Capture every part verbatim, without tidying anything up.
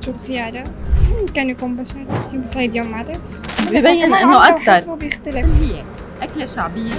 شو الخيارات؟ ممكن يكون بشرتي بس هيدي يوم معلش ببين انه اكثر. حجمه بيختلف. هي اكله شعبيه.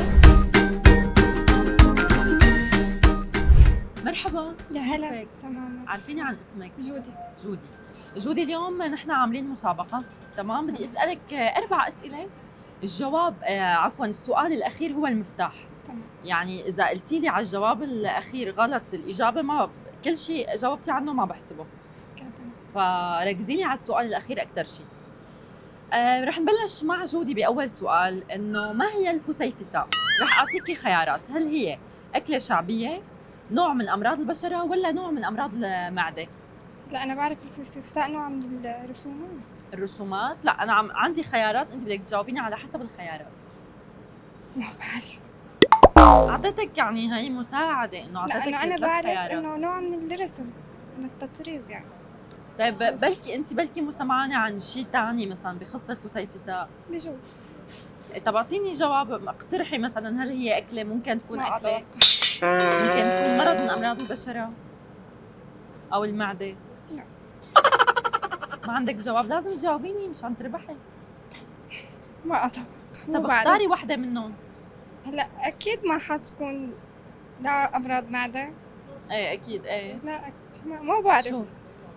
مرحبا. يا هلا. كيفك؟ تمام. عارفيني عن اسمك؟ جودي. جودي. جودي اليوم نحن عاملين مسابقه، تمام؟ بدي اسالك اربع اسئله، الجواب آه عفوا السؤال الاخير هو المفتاح. تمام. يعني اذا قلتي لي على الجواب الاخير غلط الاجابه، ما كل شيء جاوبتي عنه ما بحسبه. فركزي لي على السؤال الاخير اكثر شيء. آه رح نبلش مع جودي باول سؤال، انه ما هي الفسيفساء؟ رح اعطيكي خيارات، هل هي اكله شعبيه، نوع من امراض البشره، ولا نوع من امراض المعده؟ لا انا بعرف الفسيفساء نوع من الرسومات. الرسومات؟ لا انا عم عندي خيارات، انت بدك تجاوبيني على حسب الخيارات. ما بعرف. اعطيتك يعني هي مساعده انه اعطيتك لا انا ثلاث بعرف خيارات. انه نوع من الرسم، من التطريز يعني. طيب بلكي انت بلكي مو سمعانه عن شيء ثاني مثلا بخص الفسيفساء؟ بجوز. طب اعطيني جواب، اقترحي مثلا، هل هي اكله؟ ممكن تكون ما اكله، أتوقع. ممكن تكون مرض من امراض البشره او المعده؟ لا. ما عندك جواب؟ لازم تجاوبيني مشان تربحي. ما اتوقع. طب اختاري وحده منهم. هلا اكيد ما حتكون لا امراض معده. ايه اكيد ايه. لا ما, ما بعرف. شو؟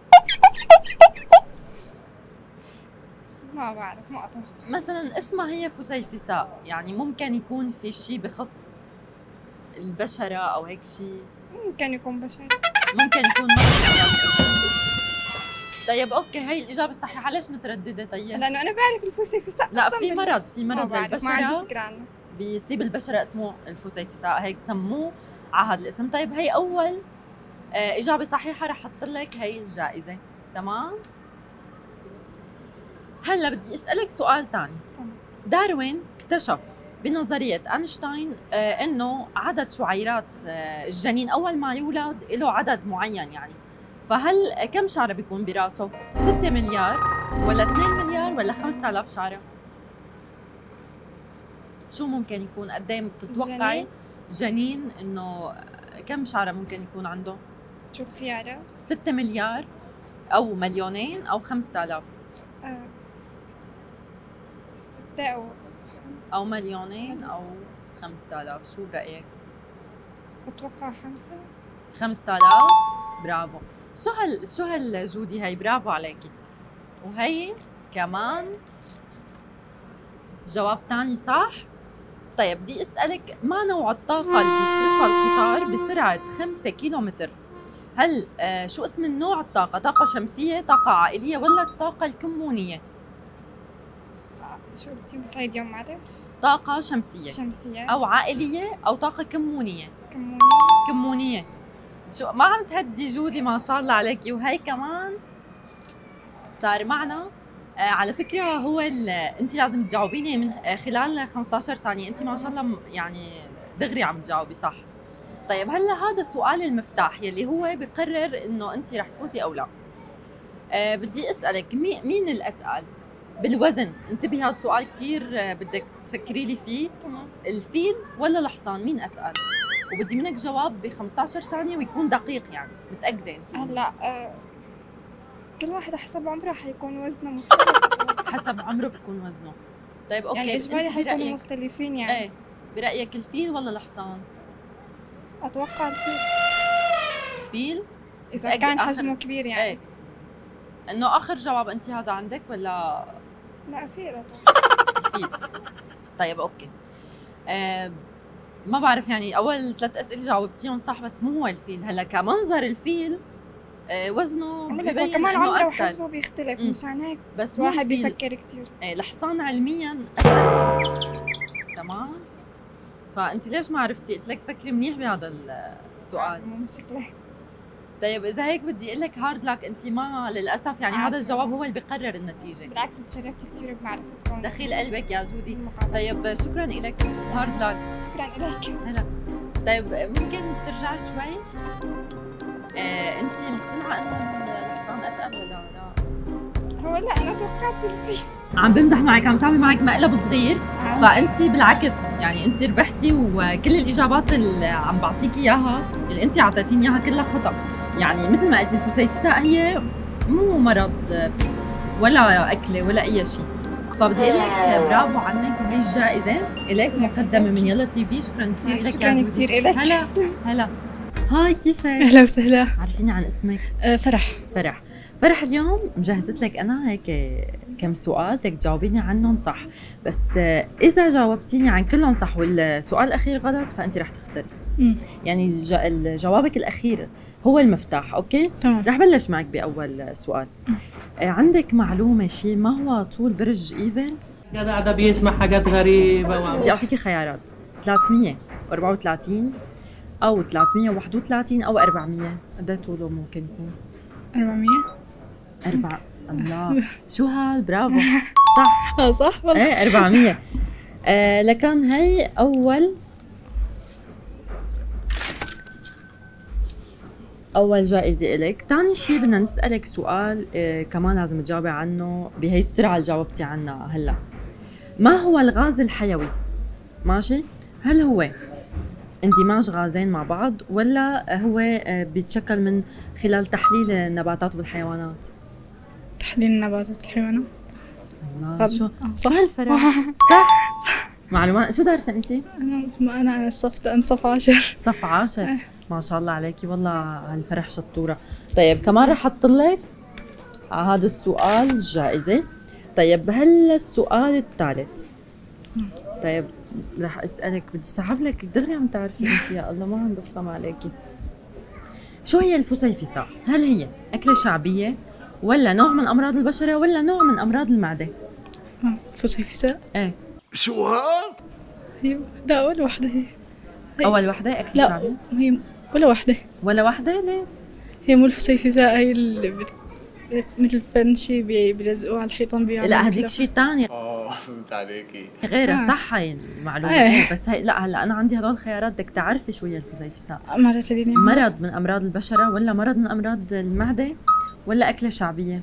ما بعرف، ما اتوقع. مثلا اسمها هي فسيفساء، يعني ممكن يكون في شيء بخص البشره او هيك شيء. ممكن يكون بشري. ممكن يكون مرض. طيب اوكي، هي الاجابه الصحيحه، ليش متردده طيب؟ لانه انا بعرف الفسيفساء. لا في مرض، في مرض للبشره، ما عندي فكره عنه. بيصيب البشره اسمه الفسيفساء، هيك سموه على هذا الاسم. طيب هي اول آه اجابه صحيحه، رح احط لك هي الجائزه، تمام؟ هلا بدي اسالك سؤال ثاني. تمام. داروين اكتشف بنظريه اينشتاين آه انه عدد شعيرات آه الجنين اول ما يولد له عدد معين يعني، فهل كم شعره بيكون براسه؟ ستة مليار ولا اثنين مليار ولا خمسة آلاف شعره؟ شو ممكن يكون؟ قد ايه بتتوقعي جنين انه كم شعره ممكن يكون عنده؟ شو الخيارات؟ ستة مليار او مليونين او خمسة آلاف؟ آه. ستة أو او مليونين او خمسة آلاف، شو رأيك؟ بتوقع خمسة. خمسة آلاف، برافو. شو هال شو هالجودي هي، برافو عليكي. وهي كمان جواب ثاني صح. طيب بدي اسالك، ما نوع الطاقه اللي بيصرفها القطار بسرعه خمسة كيلومتر؟ هل آه شو اسم النوع الطاقه؟ طاقه شمسيه، طاقه عائليه، ولا الطاقه الكمونيه؟ شو قلتي بس هيدي يوم معلش؟ طاقه شمسيه شمسية او عائليه او طاقه كمونيه؟ كمونية. كمونيه. شو ما عم تهدي جودي، ما شاء الله عليكي. وهي كمان صار معنا آه على فكره، هو انت لازم تجاوبيني من خلال خمسة عشر ثانيه، انت ما شاء الله يعني دغري عم تجاوبي صح. طيب هلا هذا السؤال المفتاح يلي هو بقرر انه انت رح تفوزي او لا. آه بدي اسالك، مي مين الاتقل بالوزن؟ انتبهي هذا السؤال كثير آه بدك تفكري لي فيه. تمام. الفيل ولا الحصان، مين اتقل؟ وبدي منك جواب ب خمسة عشر ثانيه ويكون دقيق، يعني متاكده انت؟ هلا آه كل واحد حسب عمره حيكون وزنه مختلف. حسب عمره بيكون وزنه. طيب اوكي، يعني اجباري حيكونوا برأيك مختلفين يعني. ايه برايك الفيل ولا الحصان؟ اتوقع الفيل. الفيل؟ اذا كان حجمه كبير يعني. ايه انه اخر جواب انت هذا عندك ولا؟ لا فيل اتوقع. الفيل. طيب اوكي. آه ما بعرف يعني، اول ثلاث اسئله جاوبتيهم صح، بس مو هو الفيل. هلا كمنظر الفيل آه وزنه ببين كمان انه عمره اكثر، وحجمه بيختلف، مشان هيك بس واحد بيفكر كثير. ايه الحصان علميا اكثر. تمام. فانت ليش ما عرفتي؟ قلت لك فكري منيح بهذا السؤال. مو مشكله. طيب اذا هيك بدي اقول لك هارد لك، انت ما للاسف يعني هذا الجواب هو اللي بيقرر النتيجه. بالعكس تشرفت كثير بمعرفتكم. دخيل قلبك يا جودي. طيب شكرا لك، هارد لك. شكرا لك. هلا. طيب ممكن ترجعي شوي؟ آه انت مقتنعه انه الحصان اتقل ولا لا؟ هو لا انا توقعت الفيل. عم بمزح معك، عم ساوي معك مقلب صغير. فانت بالعكس يعني انت ربحتي، وكل الاجابات اللي عم بعطيكي اياها اللي انت اعطيتيني اياها كلها خطا. يعني مثل ما قلتي الفسيفساء هي مو مرض ولا اكله ولا اي شيء. فبدي اقول لك برافو عنك، وهي الجائزه الك مقدمه من يلا تي في. شكرا كثير لك. شكرا كثير لك. هلا هلا. هاي كيفك؟ اهلا وسهلا. عرفيني عن اسمك. أه فرح. فرح. فرح اليوم مجهزت لك انا هيك كم سؤال بدك تجاوبيني عنهم صح، بس اذا جاوبتيني عن كلهم صح والسؤال الاخير غلط فانت رح تخسري. امم يعني جوابك الاخير هو المفتاح. اوكي تمام. رح بلش معك باول سؤال. آه عندك معلومه شيء ما هو طول برج ايفل؟ جدع ده بيسمع حاجات غريبه. بدي اعطيكي خيارات: ثلاثمية وأربعة وثلاثين او ثلاثمية وواحد وثلاثين او أربعمية. قد ايه طوله ممكن يكون؟ أربعمية. أربعة. الله شو هال برافو صح. اه صح والله. ايه أربعمية. آه لكن هي اول اول جائزه إلك. ثاني شيء بدنا نسالك سؤال آه كمان لازم تجاوبي عنه بهي السرعه اللي جاوبتي عنها هلا. ما هو الغاز الحيوي؟ ماشي؟ هل هو اندماج غازين مع بعض ولا هو آه بيتشكل من خلال تحليل النباتات والحيوانات؟ تحليل النباتات والحيوانات. الله شو آه، شو صح. هالفرق؟ صح؟ معلومات. شو دارسه انت؟ انا انا الصف انا صف عاشر. صف عاشر. ما شاء الله عليكي والله هالفرح شطوره. طيب كمان رح احط لك على هذا السؤال جائزه. طيب هلا السؤال الثالث. طيب رح اسالك بدي اسحب لك دغري عم تعرفي انت. يا الله ما عم بفهم عليكي. شو هي الفسيفساء؟ هل هي اكله شعبيه ولا نوع من امراض البشره ولا نوع من امراض المعده؟ فسيفساء. ايه شو هاد؟ هي ده اول وحده هي. هي. اول وحده اكله لا شعبيه هي ولا وحده. ولا وحده؟ ليه؟ هي مو الفسيفساء، هي اللي بت... مثل فنشي بي... بيلزقوها على الحيطان بيعملوا. لا هذيك شيء ثاني اه فهمت عليكي. غيرها. آه. صح هي المعلومه. آه. ايه بس هي لا هلا انا عندي هدول الخيارات بدك تعرفي شو هي الفسيفساء. مرة تديني مرض من امراض البشره ولا مرض من امراض المعده ولا اكله شعبيه؟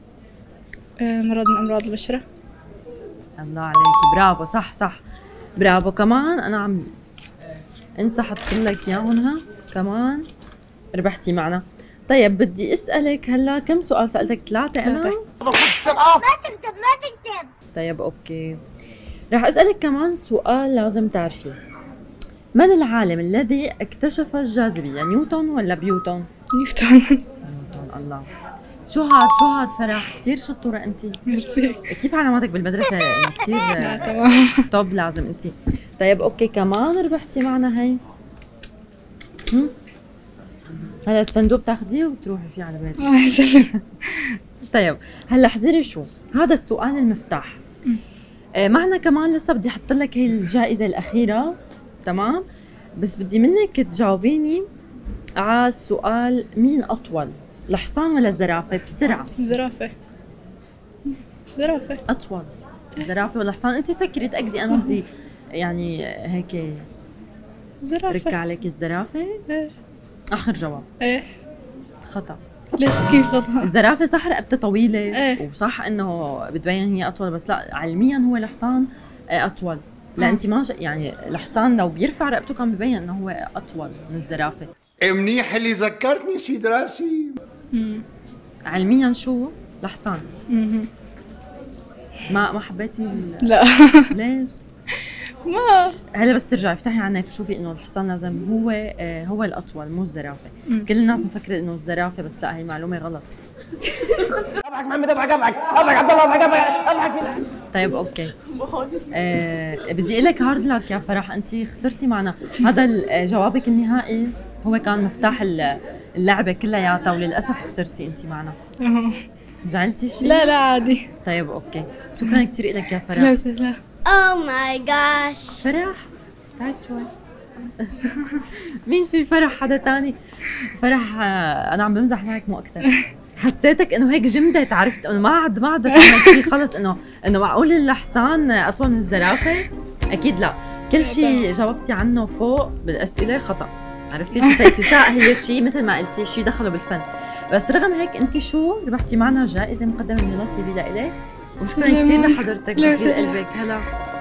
آه مرض من امراض البشرة. الله عليكي برافو صح صح برافو. كمان انا عم انسى حط لك اياهم ها كمان ربحتي معنا. طيب بدي اسالك هلا كم سؤال؟ سالتك ثلاثه انا. ثلاثة. ما تكتب ما تكتب. طيب اوكي رح اسالك كمان سؤال لازم تعرفيه. من العالم الذي اكتشف الجاذبيه؟ نيوتن ولا بيوتن؟ نيوتن. نيوتن. الله شو هاد شو هاد فرح كثير شطوره انت. ميرسي. كيف علاماتك بالمدرسه؟ كثير لا تمام. توب لازم انت. طيب اوكي كمان ربحتي معنا هي. هم؟ هلا الصندوق بتاخديه وبتروحي فيه على بيتك. الله يسلمك. طيب هلا احذري شو هذا السؤال المفتاح. آه معنا كمان لسه بدي احط لك هي الجائزه الاخيره. تمام بس بدي منك تجاوبيني على السؤال: مين اطول، الحصان ولا الزرافه؟ بسرعه. زرافة. زرافة. اطول زرافه ولا حصان؟ انت فكري تاكدي انا بدي يعني هيك زرافة. ركع عليك الزرافه. ايه. اخر جواب. ايه. خطا. ليش كيف غلط؟ الزرافه صح رقبتها طويله. ايه. وصح انه بتبين هي اطول، بس لا علميا هو الحصان اطول. لا آه. انت ما ش... يعني الحصان لو بيرفع رقبته كان ببين انه هو اطول من الزرافه. منيح اللي ذكرتني سيد راسي. امم علميا شو الحصان. امم ما ما حبيتي ال... لا. ليش؟ ما هلا بس ترجعي افتحي على النت وشوفي انه الحصان لازم هو آه هو الاطول مو الزرافه. مم. كل الناس مفكره انه الزرافه، بس لا هي معلومه غلط. اضحك محمد اضحك اضحك اضحك عبد الله اضحك اضحك اضحك. طيب اوكي آه بدي اقول لك هارد لك يا فرح، انت خسرتي معنا. هذا ال- جوابك النهائي هو كان مفتاح ال- اللعبه كلياتها، وللاسف خسرتي انت معنا. أهو. زعلتي شيء؟ لا لا عادي. طيب اوكي شكرا كثير لك يا لا فرح. وسهلا. Oh my gosh. فرح تعي شوي. مين في فرح؟ حدا تاني؟ فرح آه، انا عم بمزح معك مو اكثر. حسيتك انه هيك جمدت، عرفت انه ما عاد ما عاد تعمل شيء خلص، انه انه معقول الحصان اطول من الزرافه؟ اكيد لا. كل شيء جاوبتي عنه فوق بالاسئله خطا. عرفتي الفسيفساء هي شيء مثل ما قلتي شيء دخله بالفن، بس رغم هيك انت شو ربحتي معنا جائزه مقدمه من يلا تي في لإلك، وشكرا كثير لحضرتك. بكل قلبك. هلا